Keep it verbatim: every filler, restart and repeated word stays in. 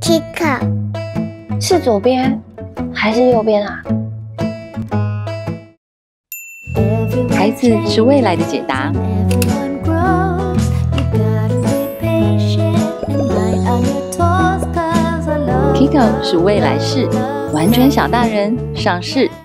Kiko 是左边还是右边啊？ 孩子是未来的解答。Kiko 是未来式，玩转小大人上市。